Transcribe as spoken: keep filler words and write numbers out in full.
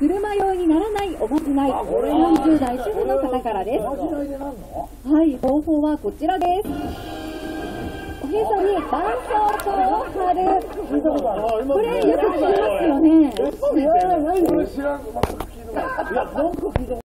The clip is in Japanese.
車用にならないおまじない、よんじゅう代主婦の方からです。はい、方法はこちらです。おへそに絆創膏を貼る。これよく聞きますよね。 これ知らん、全く聞いてない。いや、なんか聞いたこ